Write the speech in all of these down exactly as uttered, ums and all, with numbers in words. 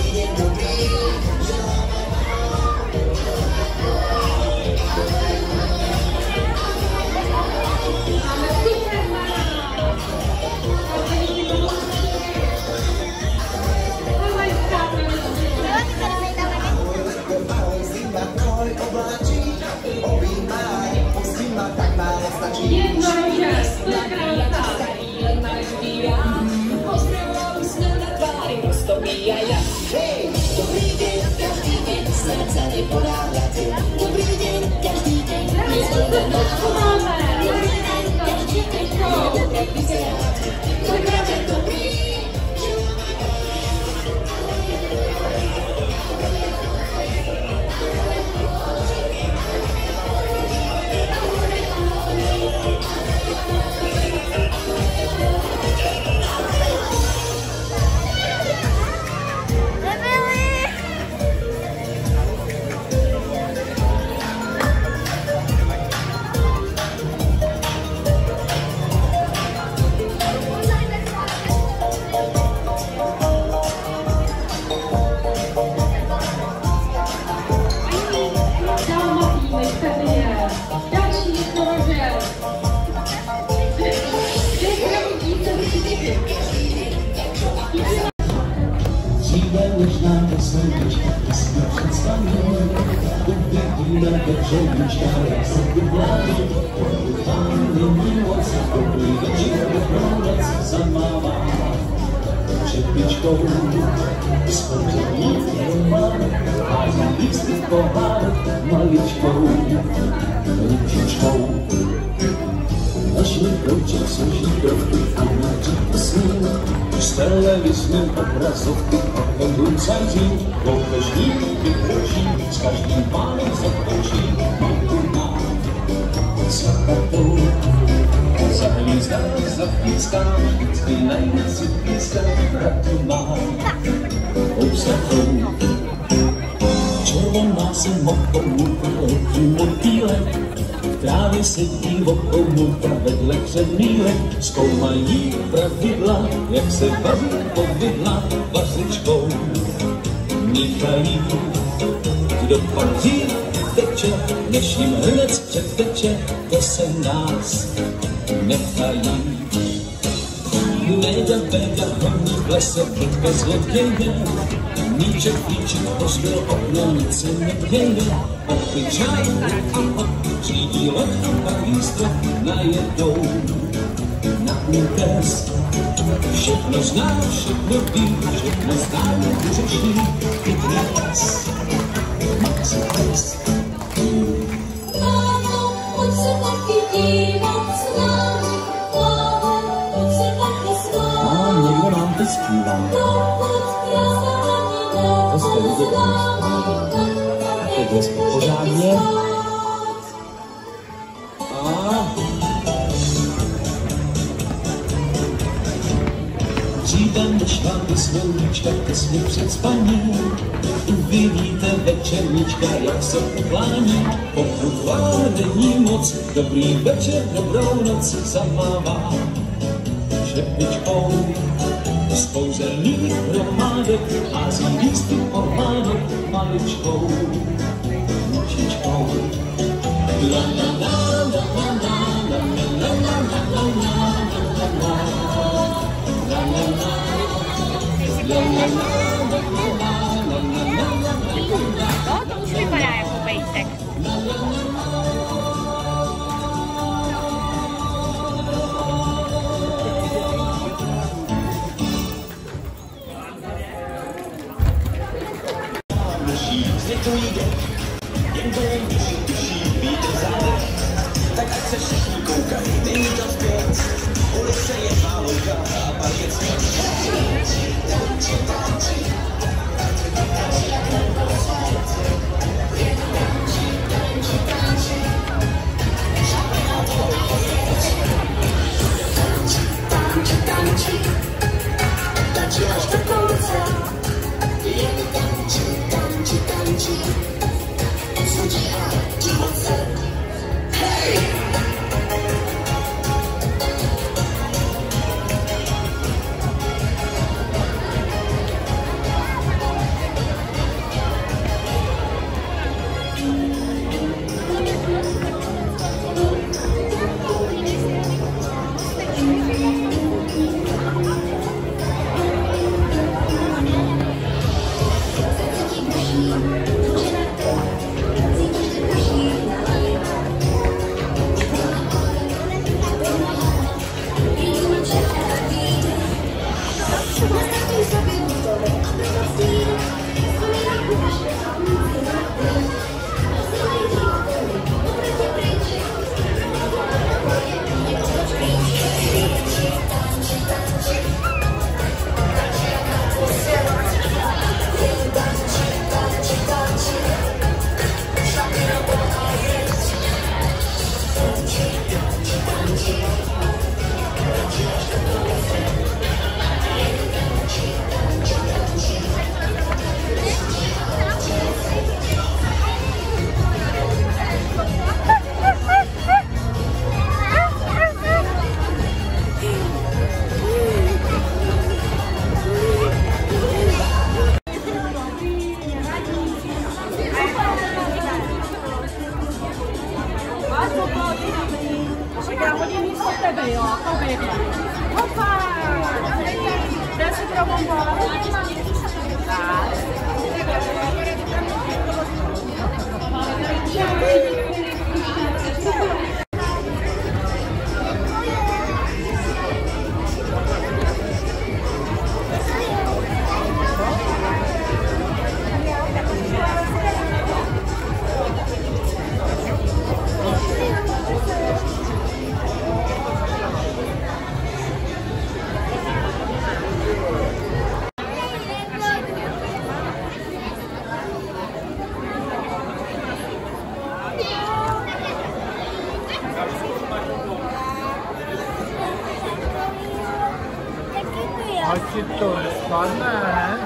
Červená se mokomu letí motýlek, v trávě sedí vokomuta vedle křemílek, zkoumají pravidla, jak se vaří povidla vařičkou. Míchají, kdo pak dřív teče, než jim hrnec předteče, to se nás nechají. Nejda, bejda, honí v lese, vlka zloděje, níček, klíček, rozbil okno, nic se neděje. Opičaj, a řídí loď a výstrach najedou na útes. Všechno zná, všechno ví, všechno zná, nevyřeší, chytrý pes, Maxi pes. Mámo, pojď se taky dívat s námi, mámo, pojď se taky s námi. A někdo nám to zpívá. To jste vidět, teď je pořádně. A dříve než vám vysloučka těsně před spaním, uvidíte večerníčka, jak se uklání. Pokud vám není moc, dobrý večer, dobrou noc zamává šepičkou. Z kouzelných hromádek hází lístky pohádek maličkou ručičkou. La la la la la la la la la No, to už vypadá jako pejsek. To jde, jen to jen duši, duší, vítr zádech, tak ať se všichni koukají, není to zpět, ulice je válka a pak je zpět. Já hodím místo tebe, jo, to vyjde. Hopa! Jde si pro bombo. Tak. Ať si to spadne.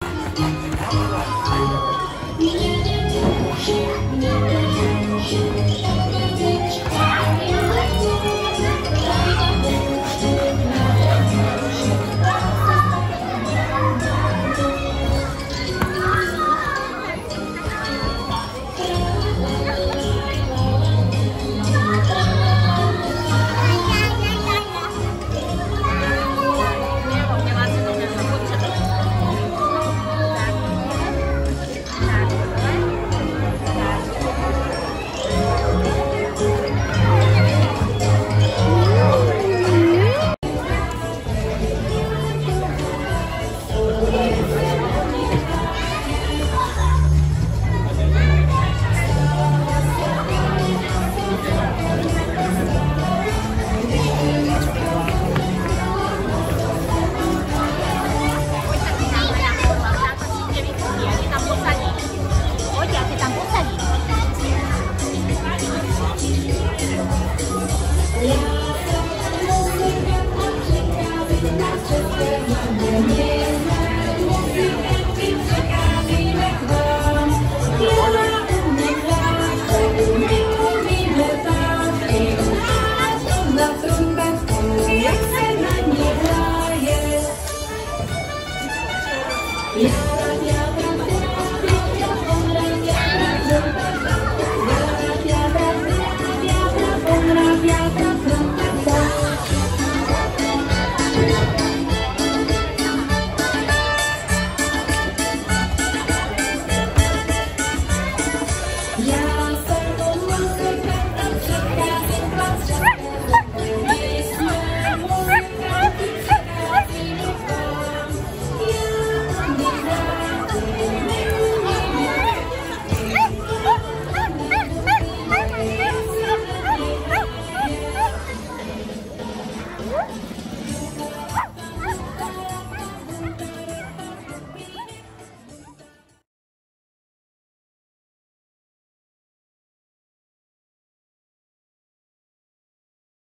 Thank you.